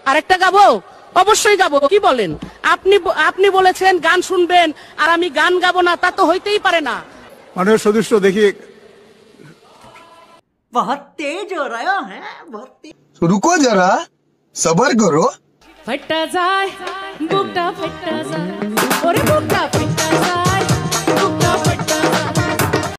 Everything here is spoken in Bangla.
আরেকটা গাবো, অবশ্যই গাবো। কি বলেন আপনি? আপনি বলেছেন গান শুনবেন আর আমি গান গাবো না, তা তো হইতেই পারে না। माननीय सदस्य देखिए, बहुत तेज हो रहा है, बहुत तेज। रुको जरा, सबर करो। ফাইটা যায় বুকটা, ফাইটা যায় ওরে বুকটা, ফাইটা যায়।